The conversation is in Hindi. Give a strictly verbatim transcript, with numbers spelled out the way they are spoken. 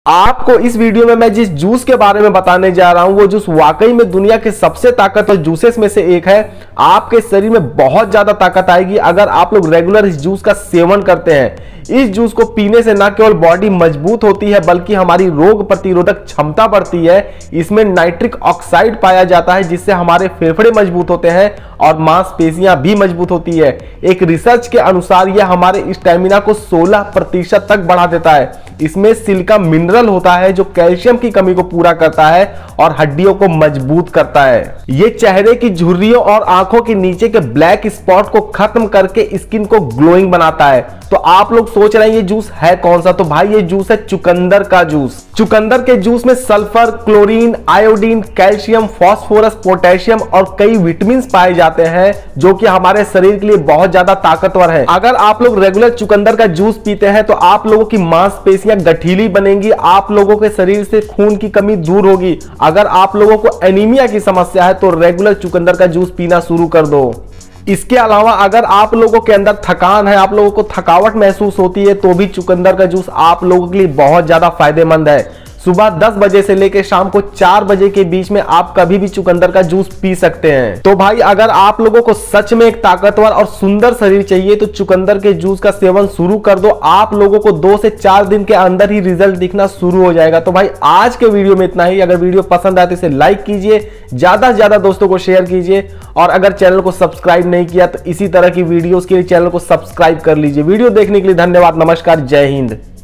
आपको इस वीडियो में मैं जिस जूस के बारे में बताने जा रहा हूं वो जूस वाकई में दुनिया के सबसे ताकतवर जूसेस में से एक है। आपके शरीर में बहुत ज्यादा ताकत आएगी अगर आप लोग रेगुलर इस जूस का सेवन करते हैं। इस जूस को पीने से न केवल बॉडी मजबूत होती है बल्कि हमारी रोग प्रतिरोधक क्षमता बढ़ती है। इसमें नाइट्रिक ऑक्साइड पाया जाता है जिससे हमारे फेफड़े मजबूत होते हैं और मांसपेशियां भी मजबूत होती है। एक रिसर्च के अनुसार यह हमारे स्टेमिना को सोलह प्रतिशत तक बढ़ा देता है। इसमें सिलिका मिनरल होता है जो कैल्शियम की कमी को पूरा करता है और हड्डियों को मजबूत करता है। ये चेहरे की झुर्रियों और आंखों के नीचे के ब्लैक स्पॉट को खत्म करके स्किन को ग्लोइंग बनाता है। तो आप लोग सोच रहे हैं ये जूस है कौन सा? तो भाई ये जूस है चुकंदर का जूस। चुकंदर के जूस में sulphur, chlorine, iodine, calcium, phosphorus, potassium और कई विटामिन पाए जाते हैं जो कि हमारे शरीर के लिए बहुत ज्यादा ताकतवर है। अगर आप लोग रेगुलर चुकंदर का जूस पीते हैं तो आप लोगों की मांसपेशियां गठीली बनेंगी, आप लोगों के शरीर से खून की कमी दूर होगी। अगर आप लोगों को एनीमिया की समस्या है तो रेगुलर चुकंदर का जूस पीना शुरू कर दो। इसके अलावा अगर आप लोगों के अंदर थकान है, आप लोगों को थकावट महसूस होती है तो भी चुकंदर का जूस आप लोगों के लिए बहुत ज्यादा फायदेमंद है। सुबह दस बजे से लेकर शाम को चार बजे के बीच में आप कभी भी चुकंदर का जूस पी सकते हैं। तो भाई अगर आप लोगों को सच में एक ताकतवर और सुंदर शरीर चाहिए तो चुकंदर के जूस का सेवन शुरू कर दो। आप लोगों को दो से चार दिन के अंदर ही रिजल्ट दिखना शुरू हो जाएगा। तो भाई आज के वीडियो में इतना ही। अगर वीडियो पसंद आए तो इसे लाइक कीजिए, ज्यादा से ज्यादा दोस्तों को शेयर कीजिए और अगर चैनल को सब्सक्राइब नहीं किया तो इसी तरह की वीडियोस के लिए चैनल को सब्सक्राइब कर लीजिए। वीडियो देखने के लिए धन्यवाद। नमस्कार, जय हिंद।